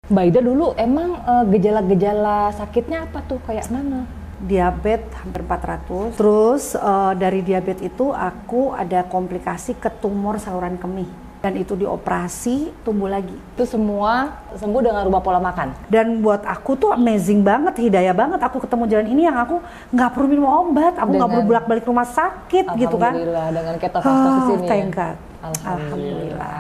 Mbak Ida dulu emang gejala-gejala sakitnya apa tuh, kayak mana? Diabetes hampir 400. Terus dari diabetes itu aku ada komplikasi ke tumor saluran kemih. Dan itu dioperasi, tumbuh lagi. Itu semua sembuh dengan rubah pola makan? Dan buat aku tuh amazing banget, hidayah banget. Aku ketemu jalan ini yang aku nggak perlu minum obat. Aku nggak perlu bolak-balik rumah sakit gitu kan. Alhamdulillah, dengan ketofastosis ini thank ya? God. Alhamdulillah.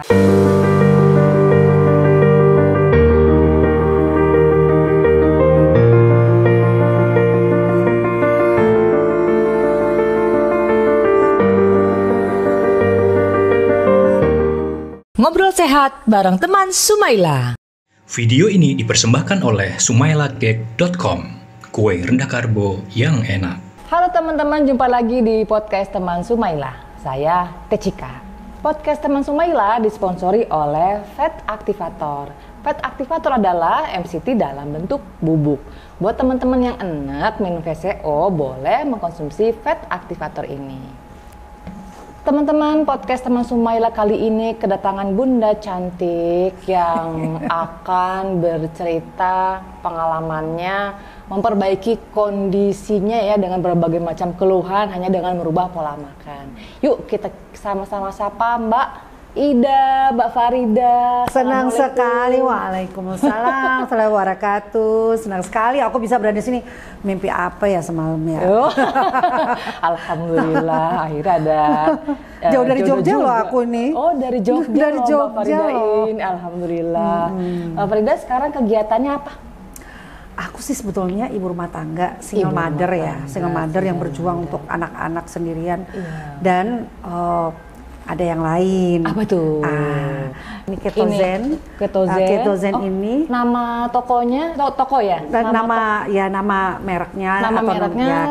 Ngobrol sehat bareng teman Sumaila. Video ini dipersembahkan oleh sumailacake.com, kue rendah karbo yang enak. Halo teman-teman, jumpa lagi di podcast teman Sumaila. Saya Tecika. Podcast teman Sumaila disponsori oleh Fat Activator. Fat Activator adalah MCT dalam bentuk bubuk. Buat teman-teman yang enak minum VCO, boleh mengkonsumsi Fat Activator ini. Teman-teman, podcast teman Sumaila kali ini kedatangan Bunda cantik yang akan bercerita pengalamannya memperbaiki kondisinya ya dengan berbagai macam keluhan hanya dengan merubah pola makan. Yuk kita sama-sama sapa Mbak Ida, Mbak Farida. Senang sekali, waalaikumsalam, warahmatullahi wabarakatuh. Senang sekali aku bisa berada di sini. Mimpi apa ya semalam ya? Oh, alhamdulillah, akhirnya ada jauh dari Jogja juga. Loh aku nih. Oh, dari Jogja. Dari Mbak Jogja Faridain, alhamdulillah. Mbak Farida sekarang kegiatannya apa? Aku sih sebetulnya ibu rumah tangga, single mother yang berjuang untuk anak-anak sendirian. Iya. Dan ada yang lain. Apa tuh? Ini Ketozen. Ketozen ini nama tokonya, toko ya? Nama mereknya. Nama mereknya ya,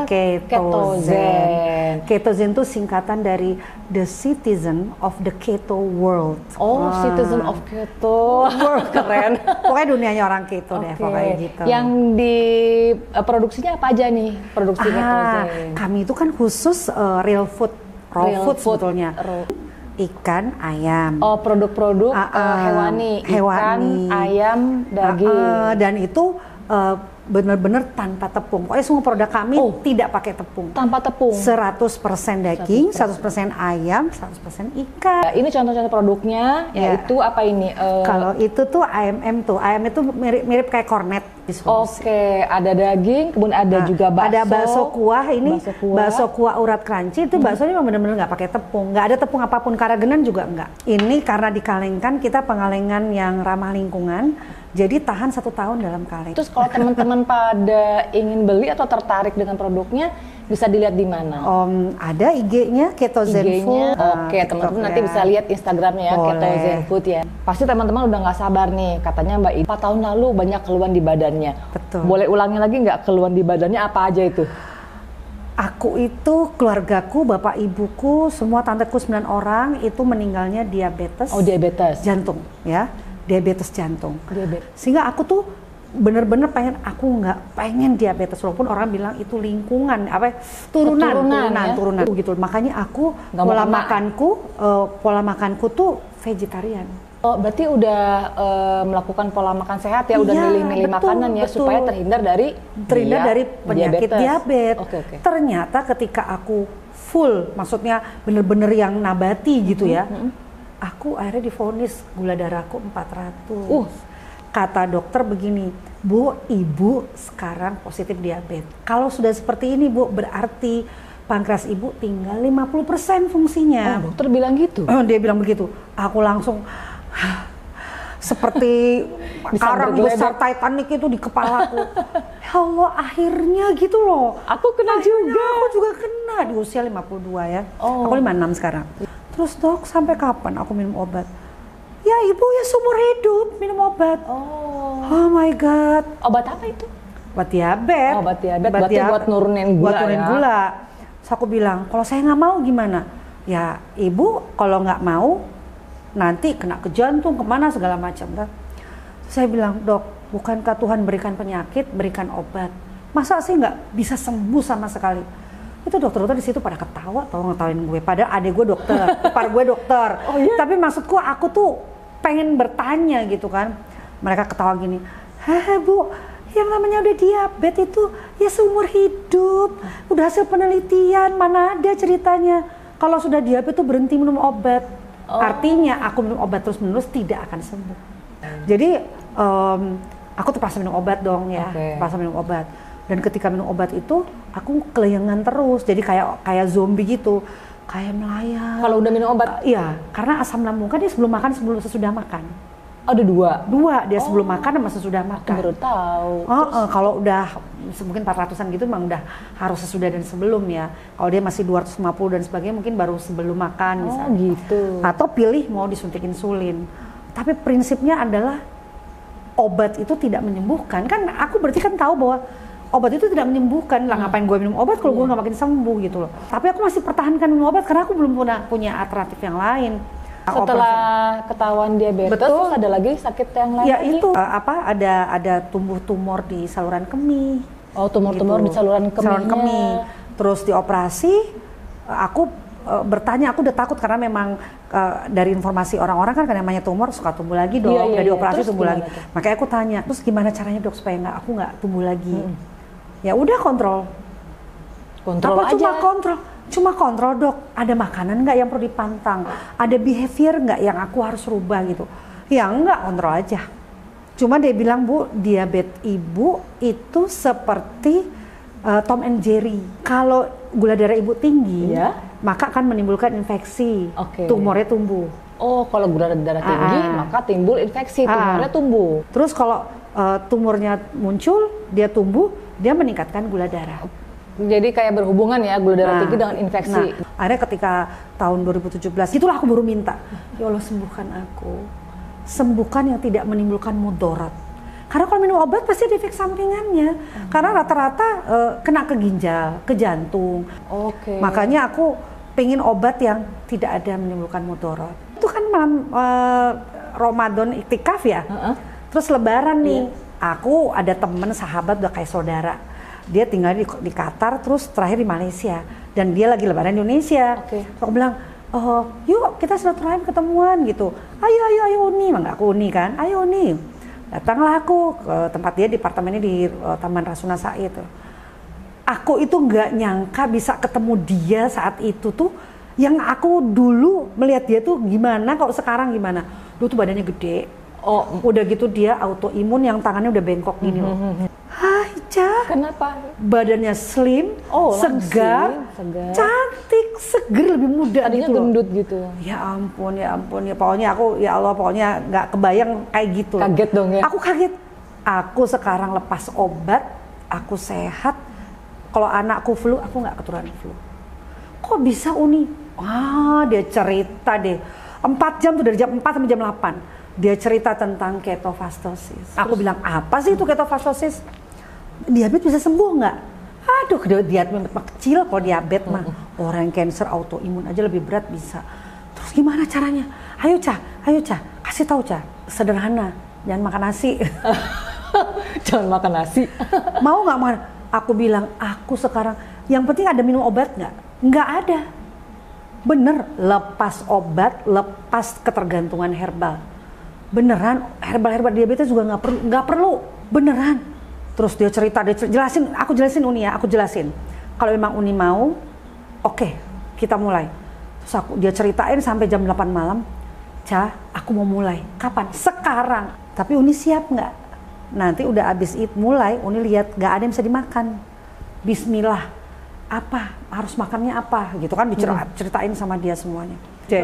Ketozen. Ketozen itu singkatan dari The Citizen of the Keto World. Oh, Citizen of Keto World, keren. Pokoknya dunianya orang keto deh, pokoknya gitu. Yang di produksinya apa aja nih? Produksi Ketozen. Kami itu kan khusus real food. Raw food sebetulnya. Ikan, ayam. Oh, produk-produk hewani. Ikan, ayam, daging. Dan itu benar-benar tanpa tepung. Pokoknya semua produk kami tidak pakai tepung. Tanpa tepung. 100% daging, 100% ayam, 100% ikan. Ini contoh-contoh produknya, yaitu apa ini? Kalau itu tuh AMM tuh. AMM itu mirip kayak kornet. Oke, ada daging, kemudian ada juga bakso. Ada bakso kuah ini, bakso kuah urat crunchy itu baksonya memang benar-benar nggak pakai tepung, nggak ada tepung apapun, karagenan juga nggak. Ini karena dikalengkan, kita pengalengan yang ramah lingkungan, jadi tahan 1 tahun dalam kaleng. Terus kalau teman-teman pada ingin beli atau tertarik dengan produknya, bisa dilihat di mana? Ada IG-nya Ketozen Food. Oke, teman-teman nanti bisa lihat Instagramnya ya, Ketozen Food ya. Pasti teman-teman udah nggak sabar nih, katanya Mbak Ida 4 tahun lalu banyak keluhan di badannya. Betul. Boleh ulangi lagi nggak keluhan di badannya apa aja itu? Aku itu, keluargaku, bapak ibuku, semua tanteku 9 orang itu meninggalnya diabetes. Oh, diabetes. Jantung ya, diabetes jantung. Diabetes. Sehingga aku tuh bener-bener aku nggak pengen diabetes, walaupun orang bilang itu lingkungan turunan gitu. Makanya aku pola makanku tuh vegetarian. Oh, berarti udah melakukan pola makan sehat ya, udah milih-milih makanan ya, supaya terhindar dari penyakit diabetes. Okay. Ternyata ketika aku full, maksudnya bener-bener yang nabati gitu ya, aku akhirnya divonis gula darahku 400. Kata dokter begini, Bu, ibu sekarang positif diabetes. Kalau sudah seperti ini, Bu, berarti pankreas ibu tinggal 50% fungsinya. Oh, dokter bilang gitu? Dia bilang begitu. Aku langsung seperti karang besar Titanic itu di kepalaku. Ya Allah, akhirnya gitu loh. Aku kena juga. Aku juga kena di usia 52 ya. Oh. Aku 56 sekarang. Terus dok, sampai kapan aku minum obat? Ya ibu ya seumur hidup minum obat. Oh my God. Obat apa itu? Obat diabetes. Obat diabetes. Berarti buat nurunin gula gula. Terus aku bilang, kalau saya nggak mau gimana? Ya ibu kalau nggak mau nanti kena ke jantung, kemana segala macam. Terus saya bilang, dok, bukankah Tuhan berikan penyakit, berikan obat? Masa sih nggak bisa sembuh sama sekali? Itu dokter-dokter di situ pada ketawa, ngetawain gue. Padahal adik gue dokter, ipar gue dokter. Oh, iya? Tapi maksudku aku tuh pengen bertanya gitu kan. mereka ketawa gini, "Heh Bu, yang namanya udah diabetes itu ya seumur hidup, udah hasil penelitian, mana ada ceritanya kalau sudah diabetes itu berhenti minum obat." Artinya aku minum obat terus-menerus tidak akan sembuh. Jadi aku terpaksa minum obat dong ya, terpaksa minum obat. Dan ketika minum obat itu aku kelayangan terus, jadi kayak zombie gitu, kayak melayang. Kalau udah minum obat? Iya, karena asam lambung kan dia sebelum makan, sesudah makan. Ada dua Dia sebelum makan sama sesudah makan. Baru tahu. Kalau udah mungkin 400-an gitu memang udah harus sesudah dan sebelum ya. Kalau dia masih 250 dan sebagainya mungkin baru sebelum makan misalnya. Gitu. Atau pilih mau disuntik insulin. Tapi prinsipnya adalah obat itu tidak menyembuhkan. Kan aku berarti kan tahu bahwa obat itu tidak menyembuhkan. Lah ngapain gue minum obat kalau gue nggak makin sembuh gitu loh. Tapi aku masih pertahankan minum obat karena aku belum punya alternatif yang lain. Setelah ketahuan diabetes, betul, terus ada lagi sakit yang lain ya lagi? Itu ada tumbuh tumor di saluran kemih. Tumor-tumor gitu. di saluran kemihnya. Terus dioperasi, aku bertanya, aku udah takut karena memang dari informasi orang-orang kan namanya tumor suka tumbuh lagi dong, udah dioperasi tumbuh lagi. Makanya aku tanya, terus gimana caranya Dok supaya aku nggak tumbuh lagi? Ya udah kontrol aja. Cuma kontrol Dok, ada makanan nggak yang perlu dipantang, ada behavior nggak yang aku harus rubah gitu. Ya enggak, kontrol aja. Cuma dia bilang, Bu, diabetes ibu itu seperti Tom and Jerry. Kalau gula darah ibu tinggi, maka akan menimbulkan infeksi, tumornya tumbuh. Kalau gula darah tinggi, maka timbul infeksi, tumornya tumbuh. Terus kalau tumornya muncul, dia tumbuh, dia meningkatkan gula darah. Jadi kayak berhubungan ya gula darah tinggi dengan infeksi. Akhirnya ketika tahun 2017, itulah aku baru minta, ya Allah sembuhkan aku. Sembuhkan yang tidak menimbulkan mudarat. Karena kalau minum obat pasti ada efek sampingannya. Karena rata-rata kena ke ginjal, ke jantung. Makanya aku pengen obat yang tidak ada menimbulkan mudarat. Itu kan malam Ramadan iktikaf ya. Terus Lebaran nih, aku ada temen sahabat udah kayak saudara. Dia tinggal di Qatar, terus terakhir di Malaysia, dan dia lagi Lebaran di Indonesia. Aku bilang, yuk kita silaturahim ketemuan gitu. Ayo Uni, enggak aku Uni kan? Ayo Uni. Datanglah aku ke tempat dia di apartemennya di Taman Rasuna Said. Aku itu nggak nyangka bisa ketemu dia saat itu tuh. Yang aku dulu melihat dia tuh gimana, kalau sekarang gimana? Dulu tuh badannya gede. Udah gitu dia autoimun yang tangannya udah bengkok gini loh. Hai Ca. Kenapa? Badannya slim, segar, cantik, seger, lebih muda. Tadinya gitu gendut gitu. Ya ampun, ya pokoknya aku, ya Allah, pokoknya nggak kebayang kayak gitu. Kaget dong ya? Aku kaget. Aku sekarang lepas obat, aku sehat. Kalau anakku flu, aku nggak keturunan flu. Kok bisa Uni? Dia cerita deh. 4 jam tuh, dari jam 4 sampai jam 8. Dia cerita tentang ketofastosis. Aku bilang, apa sih itu ketofastosis? Diabetes bisa sembuh nggak? Aduh, diabetes mah kecil, kalau diabetes mah orang cancer autoimun aja lebih berat bisa. Terus gimana caranya? Ayo Ca, kasih tahu Ca. Sederhana, jangan makan nasi. Jangan makan nasi. Mau nggak makan? Aku bilang, aku sekarang yang penting ada minum obat nggak? Nggak ada. Bener, lepas obat, lepas ketergantungan herbal. Beneran, herbal diabetes juga nggak perlu, beneran. Terus dia cerita, aku jelasin Uni ya, aku jelasin. Kalau memang Uni mau, oke, kita mulai. Terus dia ceritain sampai jam 8 malam, Ca, aku mau mulai. Kapan? Sekarang. Tapi Uni siap nggak? Nanti udah abis mulai, Uni lihat nggak ada yang bisa dimakan. Bismillah, apa? Harus makannya apa? Gitu kan diceritain sama dia semuanya.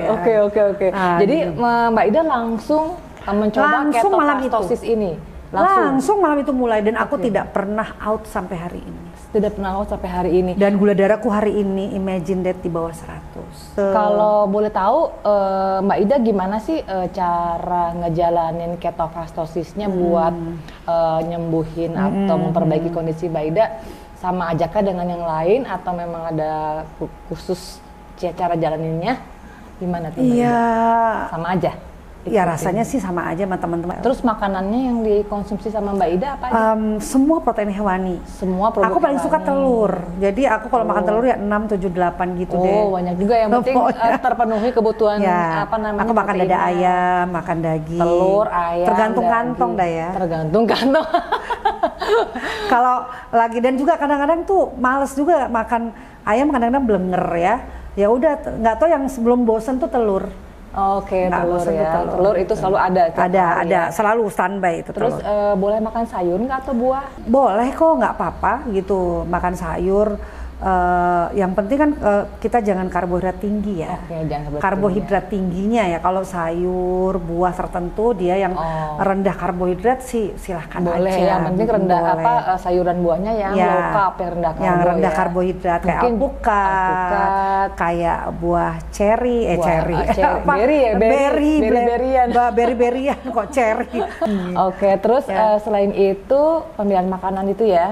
Oke. Jadi Mbak Ida langsung mencoba ketofastosis ini. Langsung malam itu mulai, dan aku tidak pernah out sampai hari ini. Dan gula darahku hari ini, imagine that, di bawah 100. Kalau boleh tahu Mbak Ida gimana sih cara ngejalanin ketofastosisnya buat nyembuhin atau memperbaiki kondisi Mbak Ida? Sama ajakah dengan yang lain atau memang ada khusus cara jalaninnya? Gimana tuh Mbak Ida? Sama aja? Ya rasanya sih sama aja sama teman-teman. Terus makanannya yang dikonsumsi sama Mbak Ida apa aja? Semua protein hewani. Semua produk Aku paling hewani. suka telur. Jadi aku kalau makan telur ya 6, 7, 8 gitu deh. Oh, banyak juga yang penting terpenuhi kebutuhan Ya, apa namanya? aku makan dada proteinnya. ayam, makan daging. Telur, ayam, tergantung daging. kantong dah ya. Tergantung kantong. Kalau lagi dan juga kadang-kadang tuh males juga makan ayam, kadang-kadang blenger ya. Ya udah nggak tahu yang sebelum bosen tuh telur. Oke, Nggak telur bosen tuh ya. telur. Telur itu selalu ada. tiap hari Ada ya. selalu standby itu Terus telur. boleh makan sayur nggak atau buah? Boleh kok, nggak apa-apa gitu makan sayur. Yang penting kan kita jangan karbohidrat tinggi ya. Oke, jangan Karbohidrat tingginya ya. Kalau sayur, buah tertentu dia yang rendah karbohidrat sih silahkan Boleh aja. yang penting rendah Boleh. sayuran buahnya yang Ya, low carb, yang rendah karbo yang rendah ya. karbohidrat kayak Mungkin alpukat, kayak buah cherry, berry ya, berry-berryan. berry-berryan kok cherry. Oke, terus selain itu pemilihan makanan itu ya,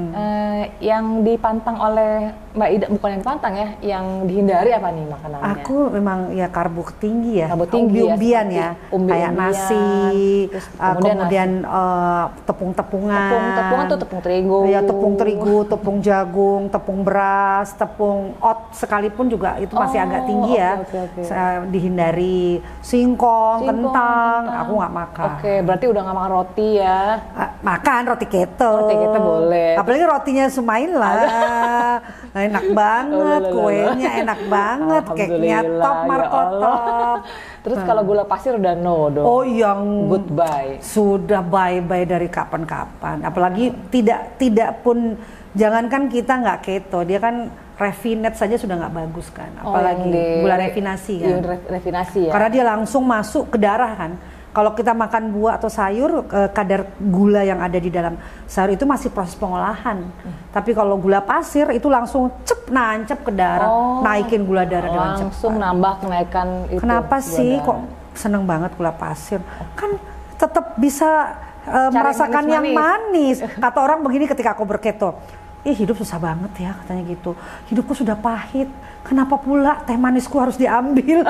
yang dipantang oleh Mbak Ida, bukan yang dipantang ya, yang dihindari apa nih makanannya? Aku memang ya karbo tinggi ya, Karbo tinggi ya, umbi-umbian ya, umbi-umbian, kayak nasi, terus kemudian tepung-tepungan. Tepung-tepungan tuh tepung terigu. Ya tepung terigu, tepung jagung, tepung beras, tepung oat sekalipun juga itu masih agak tinggi ya. Oke. Dihindari singkong, kentang, aku nggak makan. Oke, berarti udah nggak makan roti ya? Makan roti keto. Roti keto boleh. Apalagi rotinya Sumaila. Enak banget, kuenya enak banget, cake-nya top, markotop. Terus kalau gula pasir udah no dong. Oh, yang goodbye. Sudah bye-bye dari kapan-kapan. Apalagi tidak pun, jangankan kita nggak keto, dia kan refinate saja sudah nggak bagus kan. Apalagi gula refinasi kan. Refinasi ya. Karena dia langsung masuk ke darah kan. Kalau kita makan buah atau sayur, kadar gula yang ada di dalam sayur itu masih proses pengolahan. Tapi kalau gula pasir itu langsung nancep ke darah, naikin gula darah dengan cepat. Langsung nambah kenaikan itu. Kenapa sih kok seneng banget gula pasir? Kan tetap bisa merasakan yang manis. Kata orang begini ketika aku berketo, hidup susah banget ya katanya gitu. Hidupku sudah pahit, kenapa pula teh manisku harus diambil?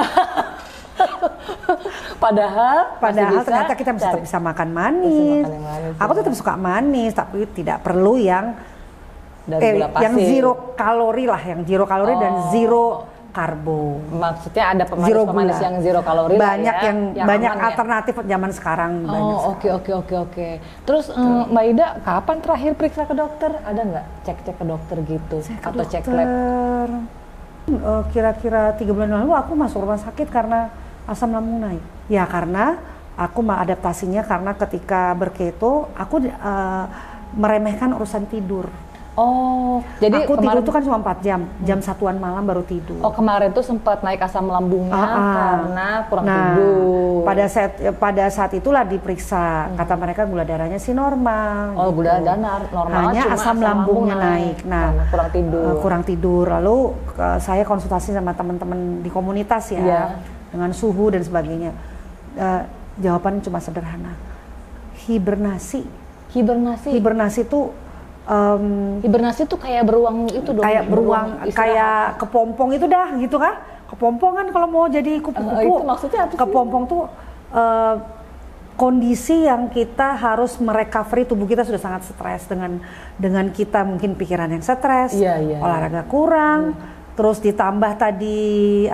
Padahal ternyata kita tetap bisa makan manis. Aku tetap suka manis, tapi tidak perlu yang yang zero kalori lah, yang zero kalori dan zero karbo. Maksudnya ada pemanis yang zero kalori banyak lah ya, yang banyak aman alternatif zaman sekarang. Oke. Terus Mbak Ida kapan terakhir periksa ke dokter? Ada nggak cek ke dokter gitu atau cek lab? Kira-kira 3 bulan lalu aku masuk rumah sakit karena asam lambung naik. Ya karena aku mengadaptasinya karena ketika berketo aku meremehkan urusan tidur. Oh, jadi aku tidur itu kan cuma 4 jam, jam 1-an malam baru tidur. Oh, kemarin tuh sempat naik asam lambungnya karena kurang tidur. Pada saat itulah diperiksa, kata mereka gula darahnya sih normal. Oh, gitu. gula darah normal, hanya cuma asam lambungnya naik. Nah, kurang tidur. Lalu saya konsultasi sama teman-teman di komunitas ya, dengan suhu dan sebagainya. Jawaban cuma sederhana, hibernasi itu hibernasi tuh kayak beruang itu dong. Kayak beruang, kayak kepompong itu dah gitu kan. Kepompong kan kalau mau jadi kupu-kupu. Itu maksudnya apa sih? Kepompong tuh kondisi yang kita harus merecovery, tubuh kita sudah sangat stres dengan kita mungkin pikiran yang stres, olahraga kurang, terus ditambah tadi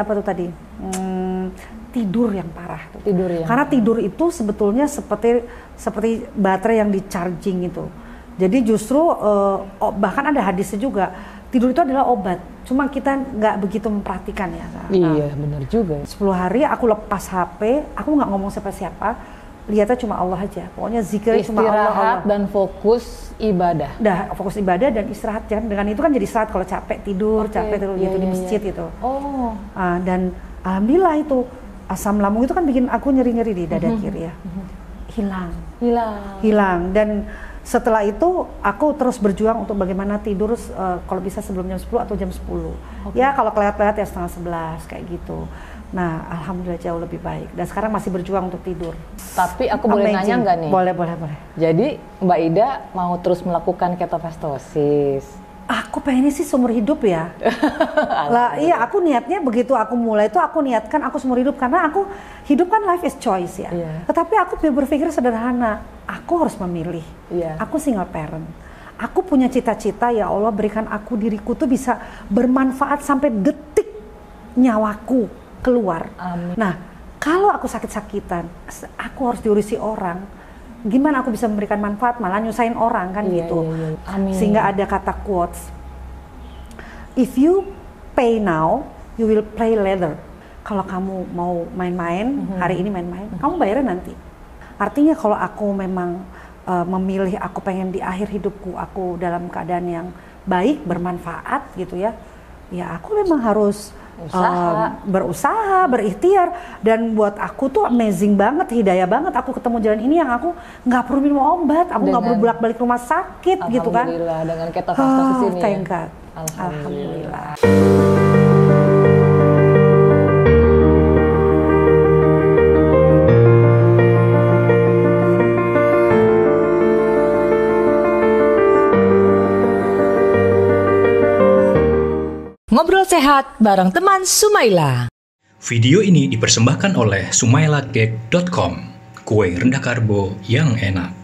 tidur yang parah. Karena tidur itu sebetulnya seperti baterai yang di-charging itu. Jadi justru bahkan ada hadisnya juga, tidur itu adalah obat. Cuma kita nggak begitu memperhatikan ya. Iya, benar juga. 10 hari aku lepas HP, aku nggak ngomong siapa-siapa, lihatnya cuma Allah aja. Pokoknya zikir cuma Allah. Istirahat dan fokus ibadah. Fokus ibadah dan istirahat kan. Dengan itu kan jadi istirahat kalau capek tidur gitu di masjid itu. Dan alhamdulillah itu asam lambung itu kan bikin aku nyeri-nyeri di dada kiri ya. Hilang. Dan setelah itu aku terus berjuang untuk bagaimana tidur kalau bisa sebelum jam 10 atau jam 10. Ya kalau kelewat-kelewat ya setengah 11 kayak gitu. Nah alhamdulillah jauh lebih baik. Dan sekarang masih berjuang untuk tidur. Tapi aku boleh nanya nggak nih? Boleh. Jadi Mbak Ida mau terus melakukan ketofastosis. Aku pengennya sih seumur hidup ya. Lah iya, aku niatnya begitu aku mulai itu aku niatkan aku seumur hidup karena aku hidup kan life is choice ya. Tetapi aku berpikir sederhana, aku harus memilih. Aku single parent. Aku punya cita-cita, ya Allah berikan aku diriku tuh bisa bermanfaat sampai detik nyawaku keluar. Amin. Nah, kalau aku sakit-sakitan, aku harus diurusi orang. Gimana aku bisa memberikan manfaat, malah nyusahin orang kan gitu. Amin. Sehingga ada kata quotes, if you pay now, you will play later. Kalau kamu mau main-main, hari ini main-main, kamu bayarnya nanti. Artinya kalau aku memang memilih, aku pengen di akhir hidupku, aku dalam keadaan yang baik, bermanfaat gitu ya, ya aku memang harus berusaha, berikhtiar. Dan buat aku tuh amazing banget, hidayah banget aku ketemu jalan ini yang aku nggak perlu minum obat, aku nggak perlu bolak-balik rumah sakit gitu kan. Alhamdulillah, dengan ketofastosis ini thank ya. God. Alhamdulillah. Ngobrol sehat bareng teman Sumaila. Video ini dipersembahkan oleh sumailagag.com, kue rendah karbo yang enak.